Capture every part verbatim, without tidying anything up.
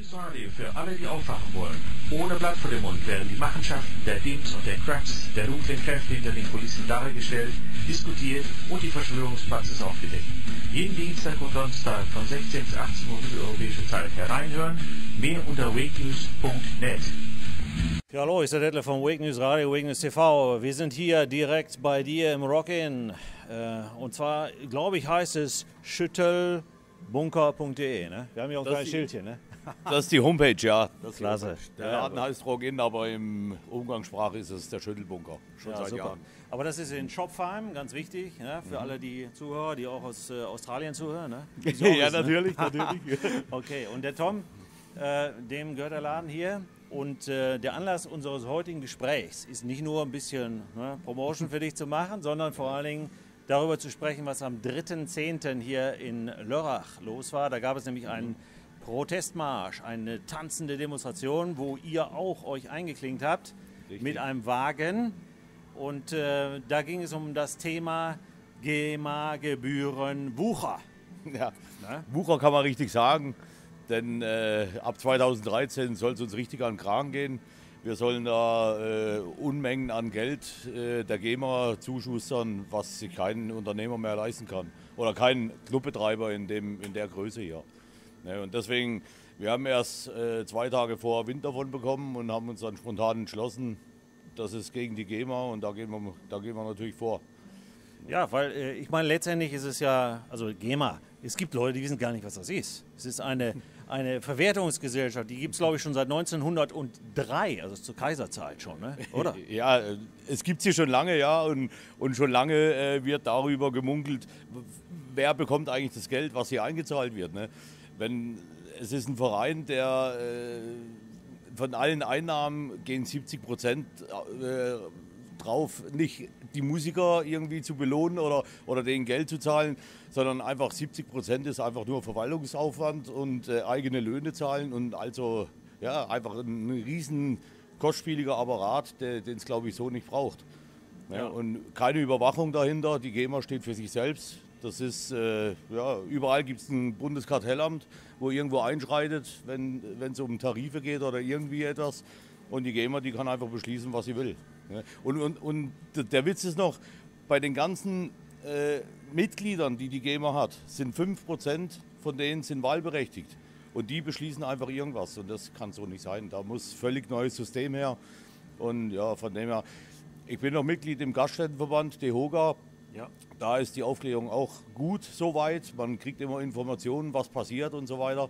News Radio für alle, die aufwachen wollen. Ohne Blatt vor dem Mund werden die Machenschaften der Dims und der Cracks, der dunklen Kräfte hinter den Kulissen dargestellt, diskutiert und die Verschwörungspraxis aufgedeckt. Jeden Dienstag und Donnerstag von sechzehn bis achtzehn Uhr mitteleuropäische Zeit hereinhören. Mehr unter wakenews punkt net. Ja, hallo, ich bin der Detlef von Wake News Radio, Wake News T V. Wir sind hier direkt bei dir im Rock-In. Äh, und zwar, glaube ich, heißt es schüttelbunker punkt de. Ne? Wir haben hier auch ein Schildchen. Ne? Das ist die Homepage, ja. Das Klasse. Homepage. Der Laden heißt Rock-In, aber im Umgangssprache ist es der Schüttelbunker. Schon ja, seit super. Jahren. Aber das ist in Schopfheim, ganz wichtig, ne? Für mhm. alle die Zuhörer, die auch aus äh, Australien zuhören. Ne? Ja, ist, natürlich, ne? natürlich. Okay, und der Tom, äh, dem gehört der Laden hier. Und äh, der Anlass unseres heutigen Gesprächs ist nicht nur ein bisschen ne, Promotion für dich zu machen, sondern vor allen Dingen darüber zu sprechen, was am dritten zehnten hier in Lörrach los war. Da gab es nämlich einen Protestmarsch, eine tanzende Demonstration, wo ihr auch euch eingeklinkt habt. Richtig. Mit einem Wagen. Und äh, da ging es um das Thema GEMA-Gebühren Wucher. Ja, ne? Wucher kann man richtig sagen. Denn äh, ab zweitausenddreizehn soll es uns richtig an den Kragen gehen. Wir sollen da äh, Unmengen an Geld äh, der GEMA zuschustern, was sich kein Unternehmer mehr leisten kann. Oder kein Clubbetreiber in, dem, in der Größe hier. Ne, und deswegen, wir haben erst äh, zwei Tage vor Wind davon bekommen und haben uns dann spontan entschlossen, das ist gegen die GEMA und da gehen wir, da gehen wir natürlich vor. Ja, weil äh, ich meine, letztendlich ist es ja, also GEMA, es gibt Leute, die wissen gar nicht, was das ist. Es ist eine, eine Verwertungsgesellschaft, die gibt es, glaube ich, schon seit neunzehnhundertdrei, also zur Kaiserzeit schon, ne? Oder? Ja, es gibt sie schon lange, ja, und, und schon lange äh, wird darüber gemunkelt, wer bekommt eigentlich das Geld, was hier eingezahlt wird. Ne? Wenn, es ist ein Verein, der äh, von allen Einnahmen gehen siebzig Prozent äh, drauf, nicht die Musiker irgendwie zu belohnen oder, oder denen Geld zu zahlen, sondern einfach siebzig Prozent ist einfach nur Verwaltungsaufwand und äh, eigene Löhne zahlen und also ja, einfach ein, ein riesen kostspieliger Apparat, den es glaube ich so nicht braucht. Ja, ja. Und keine Überwachung dahinter, die GEMA steht für sich selbst. Das ist, äh, ja, überall gibt es ein Bundeskartellamt, wo irgendwo einschreitet, wenn es um Tarife geht oder irgendwie etwas. Und die GEMA, die kann einfach beschließen, was sie will. Und, und, und der Witz ist noch, bei den ganzen äh, Mitgliedern, die die GEMA hat, sind fünf Prozent von denen sind wahlberechtigt. Und die beschließen einfach irgendwas. Und das kann so nicht sein. Da muss völlig neues System her. Und ja, von dem her, ich bin noch Mitglied im Gaststättenverband DEHOGA. Ja. Da ist die Aufklärung auch gut soweit. Man kriegt immer Informationen, was passiert und so weiter.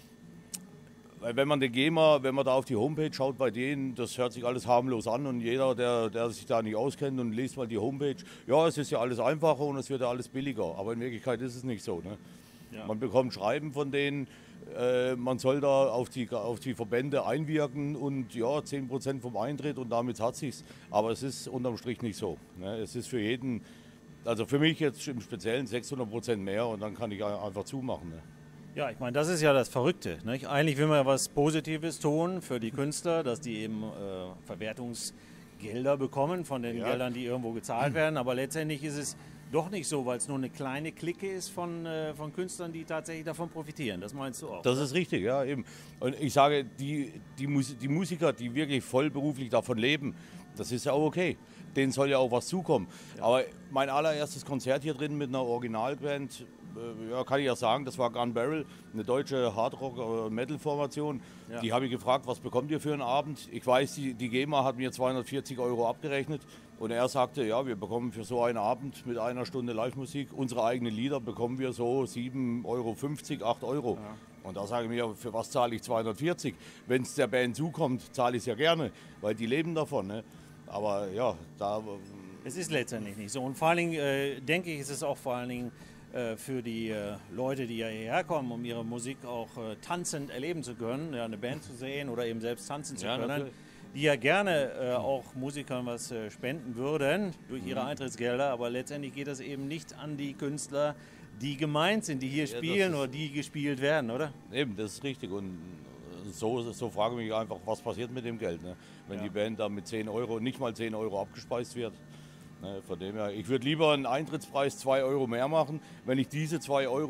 Wenn man den GEMA, wenn man da auf die Homepage schaut bei denen, das hört sich alles harmlos an und jeder, der, der sich da nicht auskennt und liest mal die Homepage, ja, es ist ja alles einfacher und es wird ja alles billiger, aber in Wirklichkeit ist es nicht so. Ne? Ja. Man bekommt Schreiben von denen, äh, man soll da auf die, auf die Verbände einwirken und ja, zehn Prozent vom Eintritt und damit hat sich's, aber es ist unterm Strich nicht so. Ne? Es ist für jeden, also für mich jetzt im Speziellen sechshundert Prozent mehr und dann kann ich einfach zumachen. Ne? Ja, ich meine, das ist ja das Verrückte. Nicht? Eigentlich will man ja was Positives tun für die Künstler, dass die eben äh, Verwertungsgelder bekommen von den ja. Geldern, die irgendwo gezahlt werden. Aber letztendlich ist es doch nicht so, weil es nur eine kleine Clique ist von, äh, von Künstlern, die tatsächlich davon profitieren. Das meinst du auch? Das oder? Ist richtig, ja eben. Und ich sage, die, die, Mus die Musiker, die wirklich vollberuflich davon leben, das ist ja auch okay. Denen soll ja auch was zukommen. Ja. Aber mein allererstes Konzert hier drin mit einer Originalband, ja, kann ich ja sagen, das war Gun Barrel, eine deutsche Hardrock-Metal-Formation. Ja. Die habe ich gefragt, was bekommt ihr für einen Abend? Ich weiß, die, die GEMA hat mir zweihundertvierzig Euro abgerechnet und er sagte, ja, wir bekommen für so einen Abend mit einer Stunde Live-Musik, unsere eigenen Lieder bekommen wir so sieben Euro fünfzig, acht Euro. Ja. Und da sage ich mir, für was zahle ich zweihundertvierzig? Wenn es der Band zukommt, zahle ich es ja gerne, weil die leben davon. Ne? Aber ja, da... Es ist letztendlich nicht so. Und vor allen Dingen, äh, denke ich, ist es auch vor allen Dingen für die äh, Leute, die ja hierher kommen, um ihre Musik auch äh, tanzend erleben zu können, ja, eine Band zu sehen oder eben selbst tanzen zu ja, können, natürlich. Die ja gerne äh, auch Musikern was äh, spenden würden durch ihre Eintrittsgelder, aber letztendlich geht das eben nicht an die Künstler, die gemeint sind, die hier ja, spielen oder die gespielt werden, oder? Eben, das ist richtig und so, so frage ich mich einfach, was passiert mit dem Geld, ne? Wenn ja. die Band da mit zehn Euro, nicht mal zehn Euro abgespeist wird. Von dem her, ich würde lieber einen Eintrittspreis zwei Euro mehr machen, wenn ich diese zwei Euro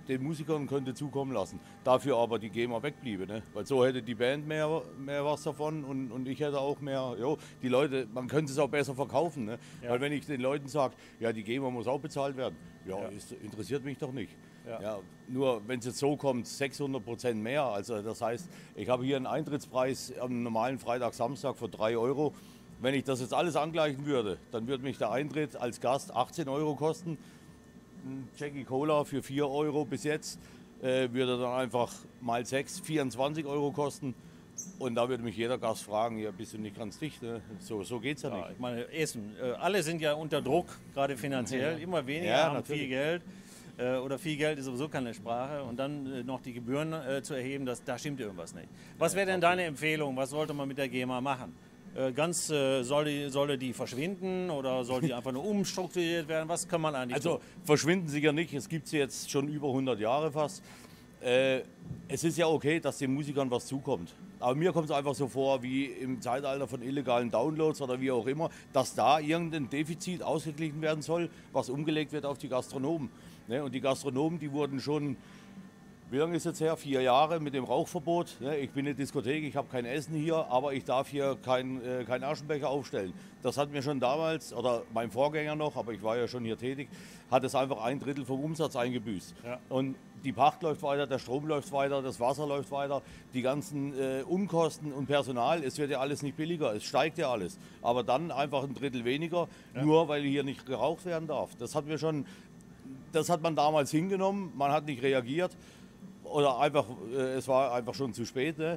den Musikern könnte zukommen lassen. Dafür aber die GEMA wegbliebe. Ne? Weil so hätte die Band mehr, mehr was davon und, und ich hätte auch mehr. Jo, die Leute, man könnte es auch besser verkaufen. Ne? Ja. Weil wenn ich den Leuten sage, ja, die GEMA muss auch bezahlt werden, ja, ja. Ist, interessiert mich doch nicht. Ja. Ja, nur wenn es jetzt so kommt, sechshundert Prozent mehr. Also das heißt, ich habe hier einen Eintrittspreis am normalen Freitag, Samstag für drei Euro. Wenn ich das jetzt alles angleichen würde, dann würde mich der Eintritt als Gast achtzehn Euro kosten. Ein Jackie Cola für vier Euro bis jetzt äh, würde dann einfach mal sechs, vierundzwanzig Euro kosten. Und da würde mich jeder Gast fragen, ja, bist du nicht ganz dicht? Ne? So, so geht es ja, ja nicht. Ich meine, Essen, äh, alle sind ja unter Druck, gerade finanziell. Ja. Immer weniger ja, haben natürlich. viel Geld. Äh, oder viel Geld ist sowieso keine Sprache. Und dann äh, noch die Gebühren äh, zu erheben, das, da stimmt irgendwas nicht. Was wäre denn deine Empfehlung? Was sollte man mit der GEMA machen? Ganz, äh, soll, die, soll die verschwinden oder soll die einfach nur umstrukturiert werden? Was kann man eigentlich Also tun? Verschwinden sicher nicht, es gibt sie jetzt schon über hundert Jahre fast. Äh, es ist ja okay, dass den Musikern was zukommt. Aber mir kommt es einfach so vor, wie im Zeitalter von illegalen Downloads oder wie auch immer, dass da irgendein Defizit ausgeglichen werden soll, was umgelegt wird auf die Gastronomen. Ne? Und die Gastronomen, die wurden schon... Wie lange ist jetzt her? Vier Jahre mit dem Rauchverbot. Ich bin eine Diskothek, ich habe kein Essen hier, aber ich darf hier keinen äh, kein Aschenbecher aufstellen. Das hat mir schon damals, oder mein Vorgänger noch, aber ich war ja schon hier tätig, hat es einfach ein Drittel vom Umsatz eingebüßt. Ja. Und die Pacht läuft weiter, der Strom läuft weiter, das Wasser läuft weiter, die ganzen äh, Unkosten und Personal, es wird ja alles nicht billiger, es steigt ja alles. Aber dann einfach ein Drittel weniger, ja. nur weil hier nicht geraucht werden darf. Das hat mir schon, das hat man damals hingenommen, man hat nicht reagiert. Oder einfach, äh, es war einfach schon zu spät. Ne?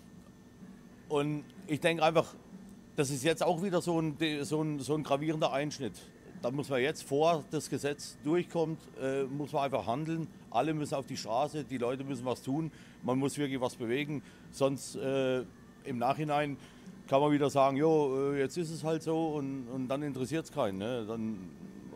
Und ich denke einfach, das ist jetzt auch wieder so ein, so, ein, so ein gravierender Einschnitt. Da muss man jetzt, vor das Gesetz durchkommt, äh, muss man einfach handeln. Alle müssen auf die Straße, die Leute müssen was tun. Man muss wirklich was bewegen. Sonst äh, im Nachhinein kann man wieder sagen, jo, jetzt ist es halt so und, und dann interessiert es keinen. Ne? Dann,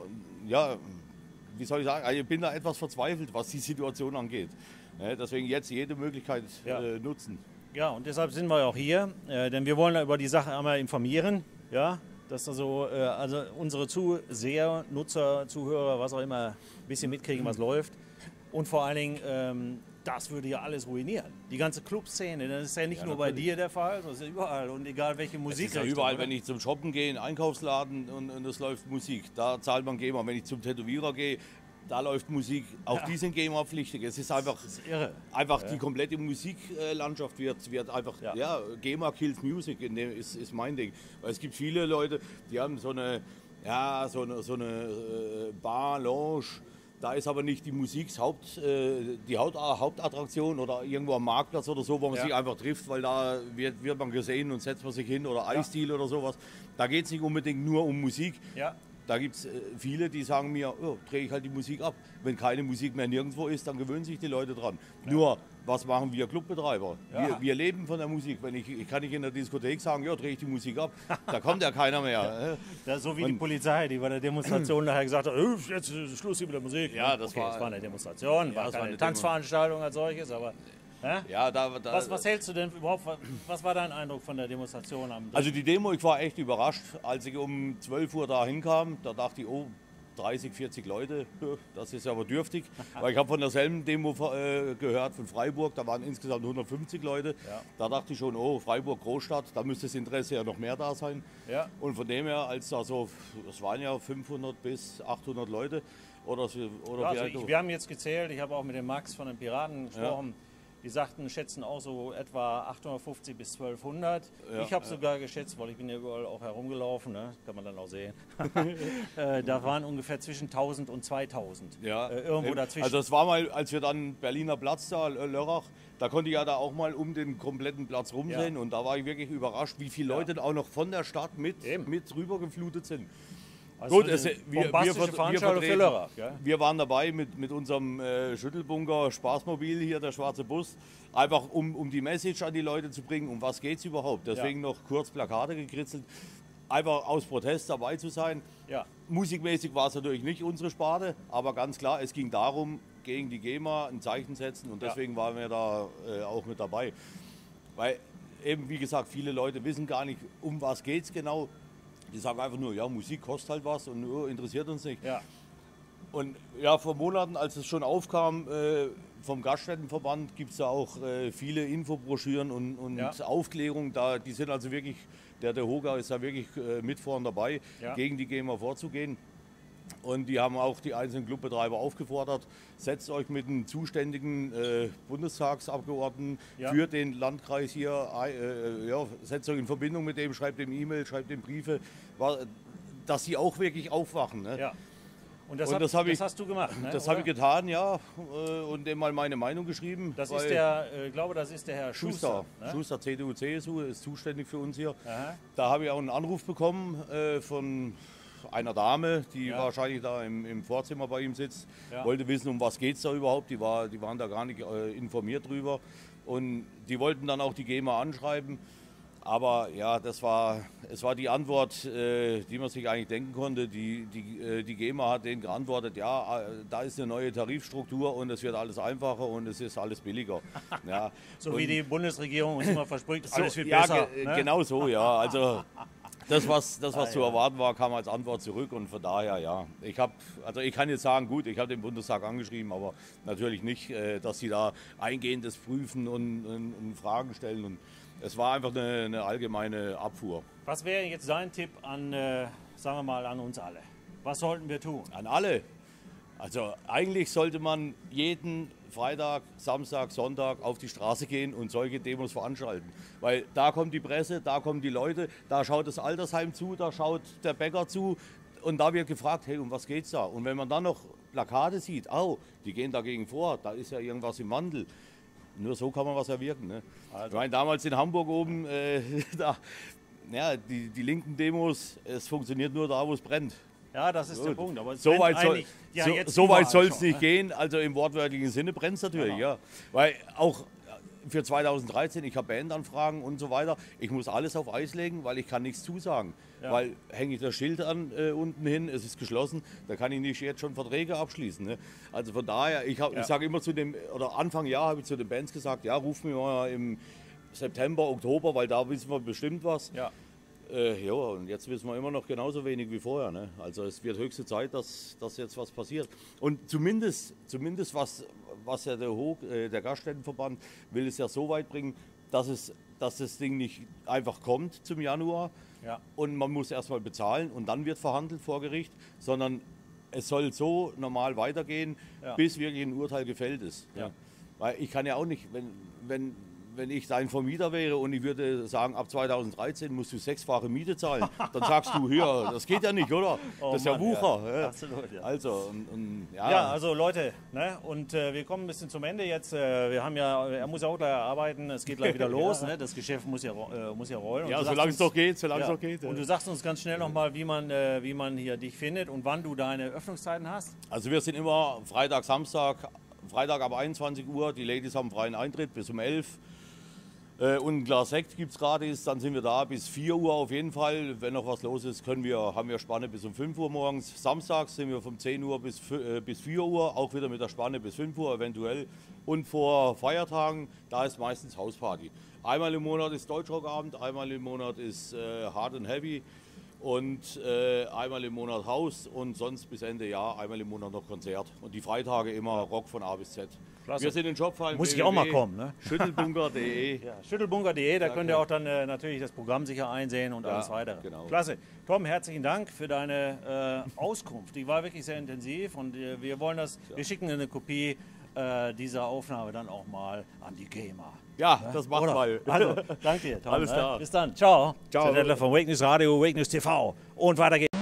ja, wie soll ich sagen, ich bin da etwas verzweifelt, was die Situation angeht. Ja, deswegen jetzt jede Möglichkeit ja. äh, nutzen. Ja, und deshalb sind wir auch hier, äh, denn wir wollen über die Sache einmal informieren, ja, dass also, äh, also unsere Zuseher, Nutzer, Zuhörer, was auch immer, ein bisschen mitkriegen, was läuft. Und vor allen Dingen, ähm, das würde ja alles ruinieren. Die ganze Clubszene, das ist ja nicht ja, nur natürlich. bei dir der Fall, das ist ja überall und egal welche Musik. Es ist ja überall, oder? Wenn ich zum Shoppen gehe, in einen Einkaufsladen und, und es läuft Musik, da zahlt man GEMA. Wenn ich zum Tätowierer gehe, da läuft Musik, auch ja. die sind GEMA-pflichtig. Es ist einfach, das ist irre. einfach ja. die komplette Musiklandschaft wird, wird einfach, ja, ja GEMA kills Music, in dem ist, ist mein Ding. Weil es gibt viele Leute, die haben so eine, ja, so eine, so eine Bar, Lounge, da ist aber nicht die Musik Haupt, äh, die Haupt, Hauptattraktion oder irgendwo am Marktplatz oder so, wo man ja. sich einfach trifft, weil da wird, wird man gesehen und setzt man sich hin oder Eisdeal ja. oder sowas. Da geht es nicht unbedingt nur um Musik. Ja. Da gibt es viele, die sagen mir, oh, drehe ich halt die Musik ab. Wenn keine Musik mehr nirgendwo ist, dann gewöhnen sich die Leute dran. Ja. Nur, was machen wir Clubbetreiber? Ja. Wir, wir leben von der Musik. Wenn ich, ich kann nicht in der Diskothek sagen, ja, drehe ich die Musik ab. Da kommt ja keiner mehr. Ja, so wie Und die Polizei, die bei der Demonstration nachher gesagt hat, oh, jetzt ist Schluss hier mit der Musik. Ja, das okay, war, das war eine Demonstration, ja, war keine eine Tanzveranstaltung als solches, aber... Ja, da, da, was, was hältst du denn überhaupt, was war dein Eindruck von der Demonstration am Also die Demo, ich war echt überrascht, als ich um zwölf Uhr da hinkam, da dachte ich, oh, dreißig, vierzig Leute, das ist aber dürftig. Weil ich habe von derselben Demo äh, gehört, von Freiburg, da waren insgesamt hundertfünfzig Leute. Ja. Da dachte ich schon, oh, Freiburg, Großstadt, da müsste das Interesse ja noch mehr da sein. Ja. Und von dem her, als da so, es waren ja fünfhundert bis achthundert Leute. Oder, oder ja, also ich, wir haben jetzt gezählt, ich habe auch mit dem Max von den Piraten gesprochen. Ja. Die sagten, schätzen auch so etwa achthundertfünfzig bis zwölfhundert. Ja, ich habe ja. sogar geschätzt, weil ich bin ja überall auch herumgelaufen, ne? Kann man dann auch sehen. äh, da waren ungefähr zwischen tausend und zweitausend. Ja, äh, irgendwo eben. dazwischen. Also das war mal, als wir dann Berliner Platz da, Lörrach, da konnte ich ja da auch mal um den kompletten Platz rumsehen. Ja. Und da war ich wirklich überrascht, wie viele Leute ja. auch noch von der Stadt mit, mit rübergeflutet sind. Also Gut, es, wir, wir, wir, wir, wir waren dabei mit, mit unserem äh, Schüttelbunker Spaßmobil hier, der schwarze Bus, einfach um, um die Message an die Leute zu bringen, um was geht es überhaupt. Deswegen ja. noch kurz Plakate gekritzelt, einfach aus Protest dabei zu sein. Ja. Musikmäßig war es natürlich nicht unsere Sparte, aber ganz klar, es ging darum, gegen die GEMA ein Zeichen setzen und deswegen ja. waren wir da äh, auch mit dabei. Weil eben, wie gesagt, viele Leute wissen gar nicht, um was geht es genau. Die sagen einfach nur, ja, Musik kostet halt was und oh, interessiert uns nicht. Ja. Und ja, vor Monaten, als es schon aufkam, äh, vom Gaststättenverband gibt es da auch äh, viele Infobroschüren und, und Ja. Aufklärung. Da, die sind also wirklich, der, der Hoga ist da wirklich äh, mit vorn dabei, Ja. gegen die GEMA vorzugehen. Und die haben auch die einzelnen Clubbetreiber aufgefordert, setzt euch mit einem zuständigen äh, Bundestagsabgeordneten Ja. für den Landkreis hier, äh, ja, setzt euch in Verbindung mit dem, schreibt ihm E-Mail, schreibt ihm Briefe, war, dass sie auch wirklich aufwachen. Ne? Ja. Und das, Und hab, das hab das ich- hast du gemacht, ne? Das oder? habe ich getan, ja, äh, und dem mal meine Meinung geschrieben. Das weil ist der, äh, ich glaube, das ist der Herr Schuster, Schuster. ne? Schuster, C D U, C S U, ist zuständig für uns hier. Aha. Da habe ich auch einen Anruf bekommen äh, von einer Dame, die Ja. wahrscheinlich da im, im Vorzimmer bei ihm sitzt, Ja. wollte wissen, um was geht es da überhaupt. Die, war, die waren da gar nicht äh, informiert drüber. Und die wollten dann auch die GEMA anschreiben. Aber ja, das war, es war die Antwort, äh, die man sich eigentlich denken konnte. Die, die, äh, die GEMA hat denen geantwortet, ja, äh, da ist eine neue Tarifstruktur und es wird alles einfacher und es ist alles billiger. Ja. So und wie die Bundesregierung uns immer verspricht, so, alles wird ja, besser. ge ne? genau so, ja. Also das, was, das, was Ah, zu ja. erwarten war, kam als Antwort zurück und von daher, ja. Ich habe, also ich kann jetzt sagen, gut, ich habe den Bundestag angeschrieben, aber natürlich nicht, äh, dass sie da eingehendes prüfen und, und, und Fragen stellen. Und es war einfach eine, eine allgemeine Abfuhr. Was wäre jetzt dein Tipp an, äh, sagen wir mal, an uns alle? Was sollten wir tun? An alle. Also eigentlich sollte man jeden Freitag, Samstag, Sonntag auf die Straße gehen und solche Demos veranstalten. Weil da kommt die Presse, da kommen die Leute, da schaut das Altersheim zu, da schaut der Bäcker zu und da wird gefragt, hey, um was geht's da? Und wenn man dann noch Plakate sieht, au, die gehen dagegen vor, da ist ja irgendwas im Wandel. Nur so kann man was erwirken. Ne? Ich meine, damals in Hamburg oben, äh, da, ja, die, die linken Demos, es funktioniert nur da, wo es brennt. Ja, das ist der Gut. Punkt. Aber es So brennt weit soll eigentlich ja so, jetzt so weit überall soll es schon, nicht ne? gehen. Also im wortwörtlichen Sinne brennt es natürlich, Genau. ja. Weil auch für zweitausenddreizehn, ich habe Bandanfragen und so weiter. Ich muss alles auf Eis legen, weil ich kann nichts zusagen. Ja. Weil hänge ich das Schild an äh, unten hin, es ist geschlossen, da kann ich nicht jetzt schon Verträge abschließen. Ne? Also von daher, ich, hab- Ja. ich sage immer zu dem, oder Anfang Jahr habe ich zu den Bands gesagt, ja, ruf mich mal im September, Oktober, weil da wissen wir bestimmt was. Ja. Äh, ja, und jetzt wissen wir immer noch genauso wenig wie vorher. Ne? Also es wird höchste Zeit, dass, dass jetzt was passiert. Und zumindest, zumindest was, was ja der, Hoch, äh, der Gaststättenverband will es ja so weit bringen, dass, es, dass das Ding nicht einfach kommt zum Januar Ja. und man muss erstmal bezahlen und dann wird verhandelt vor Gericht, sondern es soll so normal weitergehen, Ja. bis wirklich ein Urteil gefällt ist. Ja. Weil ich kann ja auch nicht, wenn, wenn, wenn ich dein Vermieter wäre und ich würde sagen, ab zweitausenddreizehn musst du sechsfache Miete zahlen, dann sagst du, hier, das geht ja nicht, oder? Oh das ist ja Mann, Wucher. ja. Ja. Absolut, ja. Also, und, und, ja, Ja, also Leute, ne? und äh, wir kommen ein bisschen zum Ende jetzt. Äh, wir haben ja, er muss ja auch gleich arbeiten, es geht gleich wieder los. Ne? Das Geschäft muss ja, ro- äh, muss ja rollen. Und ja du sagst solange es uns- doch geht, solange es ja. doch geht. ja. Und du sagst uns ganz schnell nochmal, wie man, äh, wie man hier dich findet und wann du deine Öffnungszeiten hast. Also wir sind immer Freitag, Samstag, Freitag ab einundzwanzig Uhr, die Ladies haben freien Eintritt bis um elf. Äh, und ein Glas Sekt gibt es gratis, dann sind wir da bis vier Uhr auf jeden Fall. Wenn noch was los ist, können wir, haben wir Spanne bis um fünf Uhr morgens. Samstags sind wir von zehn Uhr bis, fü- äh, bis vier Uhr, auch wieder mit der Spanne bis fünf Uhr eventuell. Und vor Feiertagen, da ist meistens Hausparty. Einmal im Monat ist Deutschrockabend, einmal im Monat ist äh, Hard and Heavy und äh, einmal im Monat Haus und sonst bis Ende Jahr einmal im Monat noch Konzert. Und die Freitage immer Rock von A bis Z. Klasse. Wir sind in Jobfallen. Muss ich auch mal kommen, ne? Schüttelbunker punkt de. Ja, schüttelbunker punkt de, da Ja, könnt ihr klar. auch dann äh, natürlich das Programm sicher einsehen und Ja, alles weitere. genau. Klasse. Tom, herzlichen Dank für deine äh, Auskunft. Die war wirklich sehr intensiv und äh, wir wollen das, wir schicken eine Kopie äh, dieser Aufnahme dann auch mal an die GEMA. Ja, das macht Oder? mal. Also, danke dir, Tom. Alles ne? klar. Bis dann. Ciao. Ciao. Der Detlef von Wake News Radio, Wake News T V und weiter geht's.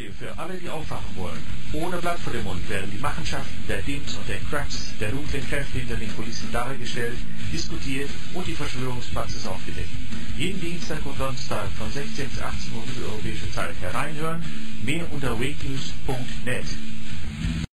für alle, die aufwachen wollen. Ohne Blatt vor dem Mund werden die Machenschaften der Dims und der Cracks, der dunklen Kräfte hinter den Kulissen dargestellt, diskutiert und die Verschwörungspraxis aufgedeckt. Jeden Dienstag und Donnerstag von sechzehn bis achtzehn Uhr mitteleuropäische Zeit hereinhören. Mehr unter wakenews punkt net.